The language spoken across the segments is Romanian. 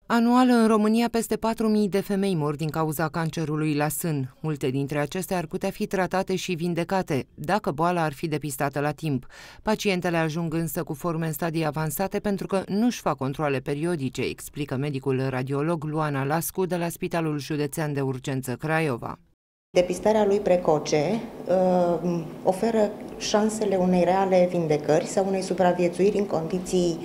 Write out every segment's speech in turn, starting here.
Anual, în România, peste 4.000 de femei mor din cauza cancerului la sân. Multe dintre acestea ar putea fi tratate și vindecate, dacă boala ar fi depistată la timp. Pacientele ajung însă cu forme în stadii avansate pentru că nu-și fac controale periodice, explică medicul radiolog Luana Lascu de la Spitalul Județean de Urgență Craiova. Depistarea lui precoce oferă șansele unei reale vindecări sau unei supraviețuiri în condiții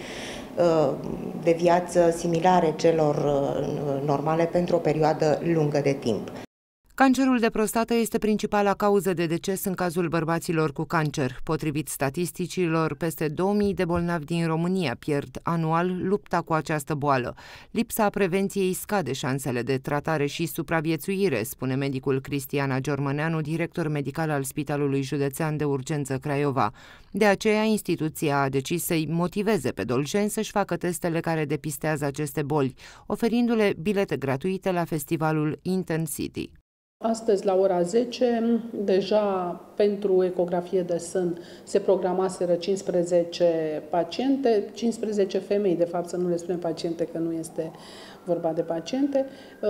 de viață similare celor normale pentru o perioadă lungă de timp. Cancerul de prostată este principala cauză de deces în cazul bărbaților cu cancer. Potrivit statisticilor, peste 2000 de bolnavi din România pierd anual lupta cu această boală. Lipsa prevenției scade șansele de tratare și supraviețuire, spune medicul Cristiana Giormăneanu, director medical al Spitalului Județean de Urgență Craiova. De aceea, instituția a decis să-i motiveze pe dolgeni să-și facă testele care depistează aceste boli, oferindu-le bilete gratuite la festivalul Intensity. Astăzi, la ora 10, deja pentru ecografie de sân se programaseră 15 paciente, 15 femei, de fapt să nu le spunem paciente, că nu este vorba de paciente.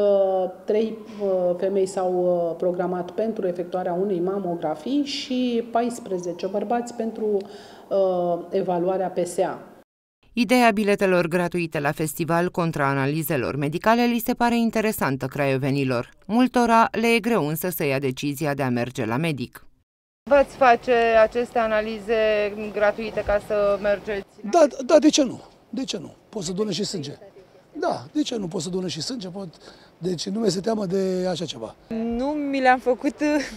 3 femei s-au programat pentru efectuarea unei mamografii și 14 bărbați pentru evaluarea PSA. Ideea biletelor gratuite la festival contra analizelor medicale li se pare interesantă craiovenilor. Multora le e greu însă să ia decizia de a merge la medic. Veți face aceste analize gratuite ca să mergeți? Da, de ce nu? De ce nu? Pot să donez și sânge. Da, de ce nu pot să donez și sânge? Deci nu mi-este teamă de așa ceva. Nu mi le-am făcut...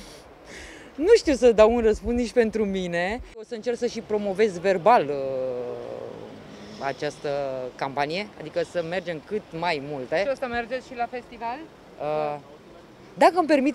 Nu știu să dau un răspuns nici pentru mine. O să încerc să și promovez verbal această campanie, adică să mergem cât mai multe. Și o să mergeți și la festival? Dacă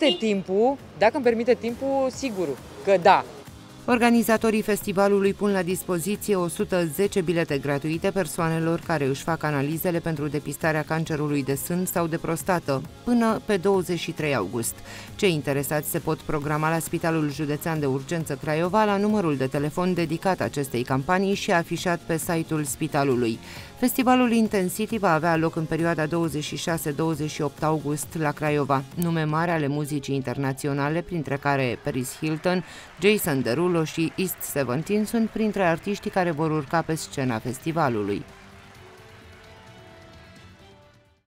îmi permite timpul, sigur că da. Organizatorii festivalului pun la dispoziție 110 bilete gratuite persoanelor care își fac analizele pentru depistarea cancerului de sân sau de prostată până pe 23 august. Cei interesați se pot programa la Spitalul Județean de Urgență Craiova la numărul de telefon dedicat acestei campanii și afișat pe site-ul spitalului. Festivalul Intensity va avea loc în perioada 26-28 august la Craiova. Nume mari ale muzicii internaționale, printre care Paris Hilton, Jason Derulo și East 17 sunt printre artiștii care vor urca pe scena festivalului.